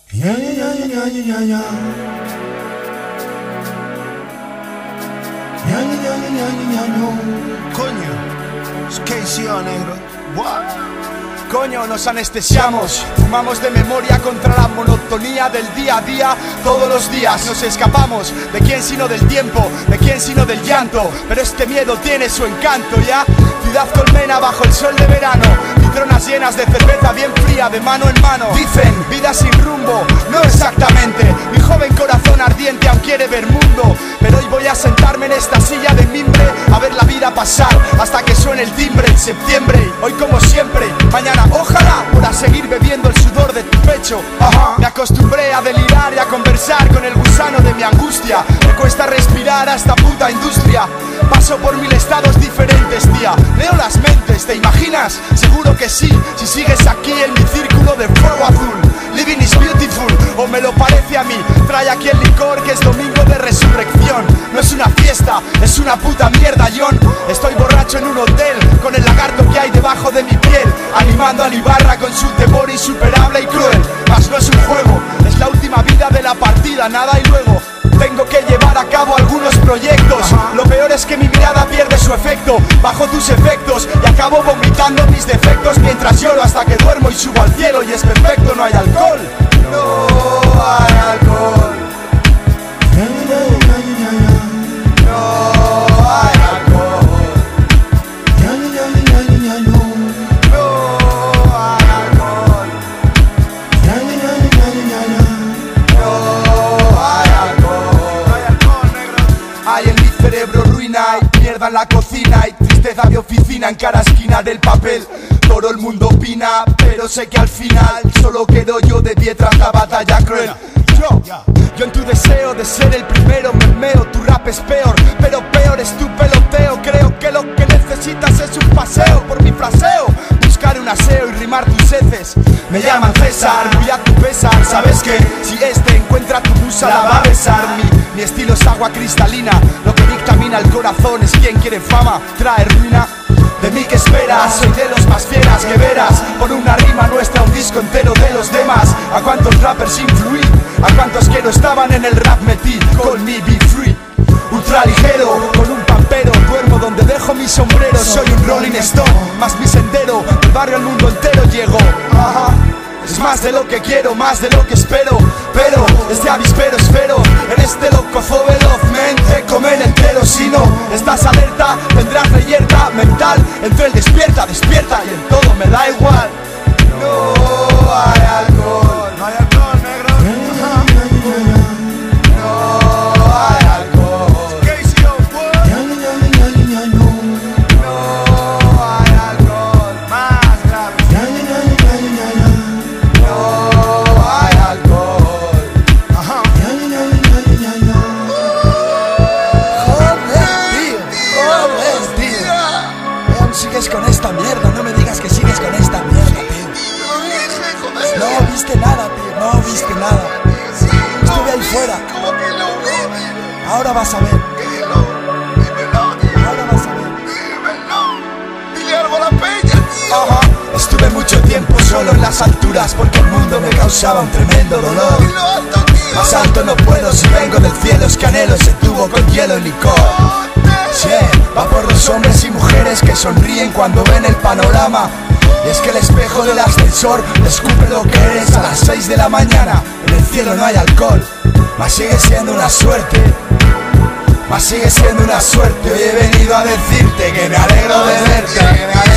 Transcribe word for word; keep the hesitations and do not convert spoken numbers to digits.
Ya, ya, ya, ya, ya, ya, ya. Ya, ya, ya, ya, ya, ya, ya. Coño, es que sí, negro. What? Coño, nos anestesiamos, fumamos de memoria contra la monotonía del día a día. Todos los días nos escapamos, ¿de quién sino del tiempo? ¿De quién sino del llanto? Pero este miedo tiene su encanto, ¿ya? Ciudad colmena bajo el sol de verano, litronas llenas de cerveza bien fría de mano en mano. Dicen, vida sin rumbo, no exactamente. Mi joven corazón ardiente aún quiere ver mundo, pero hoy voy a sentarme en esta silla de mimbre a ver la vida pasar hasta que suene el timbre en septiembre. Hoy como siempre, mañana ojalá pueda seguir bebiendo el sudor de tu pecho. Ajá. Me acostumbré a delirar y a conversar con el gusano de mi angustia. Me cuesta respirar a esta puta industria. Paso por mil estados diferentes, tía. Leo las mentes, ¿te imaginas? Seguro que sí, si sigues aquí en mi círculo de fuego azul. Living is beautiful, o me lo parece a mí. Trae aquí el licor que es domingo de resurrección. No es una fiesta, es una puta mierda, John. Estoy borracho en un hotel con el lagarto que hay debajo de mi piel, animando a Ibarra con su temor insuperable y cruel. Mas no es un juego, es la última vida de la partida, nada y luego. Tengo que llevar a cabo algunos proyectos. Lo peor es que mi mirada pierde su efecto bajo tus efectos y acabo vomitando mis defectos mientras lloro hasta que duermo y subo al cielo y es perfecto, no hay alcohol. No hay alcohol. Ya, ya, ya, ya, ya, ya. No hay alcohol. Ya, ya, ya, ya, ya, ya, ya. No hay alcohol. Ya, ya, ya, ya, ya, ya, ya. No hay alcohol. No hay alcohol, negro. Hay en mi cerebro ruina y mierda en la cocina y tristeza de oficina en cada esquina del papel. Todo el mundo opina, pero sé que al final solo quedo yo de pie tras la batalla cruel. Yo, yo en tu deseo de ser el primero me meo, tu rap es peor, pero peor es tu peloteo. Creo que lo que necesitas es un paseo por mi fraseo, buscar un aseo y rimar tus heces. Me llaman César, muy a tu pesar, sabes que si este encuentra tu musa la va a besar. Mi, mi estilo es agua cristalina, lo que dictamina el corazón es quien quiere fama, trae ruina. De mí que esperas, soy de los más fieras que verás. Por una rima nuestra un disco entero de los demás. A cuántos rappers influí, a cuántos que no estaban en el rap metí. Call me be free, ultra ligero, con un pampero. Duermo donde dejo mi sombrero, soy un Rolling Stone, más mi sendero. Del barrio al mundo entero llego. Ajá. Es más de lo que quiero, más de lo que espero. Pero este avispero esfero, en este loco zoo velozmente te comen entero. Si no estás alerta, tendrás reyerta mental. Entre el despierta, despierta y en todo me da igual. No hay alcohol. No hay alcohol, negro. No hay alcohol. Casey, oh, what? Ya, ya, ya, ya, ya, ya, ya. No hay alcohol. Más grave. Ya, ya, ya, ya, ya, ya, ya. No hay alcohol. Ajá. Ya, ya, ya, ya, ya, ya, ya. Joder, tío, joder, tío. Aún sigues con esta mierda, no me digas que sigues con esta mierda, tío. No viste nada, tío, no viste nada. Estuve ahí fuera. ¿Cómo que lo vi? Ahora vas a ver, Dímelo, dímelo, ahora vas a ver. dímelo. Dile algo a la peña, tío. Ajá. Estuve mucho tiempo solo en las alturas porque el mundo me causaba un tremendo dolor. Dilo alto, tío. Más alto no puedo si vengo del cielo, es que anhelo ese tubo con hielo y licor. Sí, va por los hombres y mujeres que sonríen cuando ven el panorama. Y es que el espejo del ascensor descubre lo que eres a las seis de la mañana. En el cielo no hay alcohol, mas sigue siendo una suerte. Mas sigue siendo una suerte. Hoy he venido a decirte que me alegro de verte, que me alegro